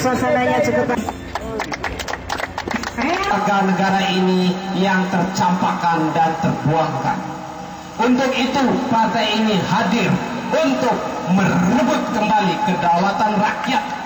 Suasananya cukup. Warga negara ini yang tercampakkan dan terbuangkan. Untuk itu partai ini hadir untuk merebut kembali kedaulatan rakyat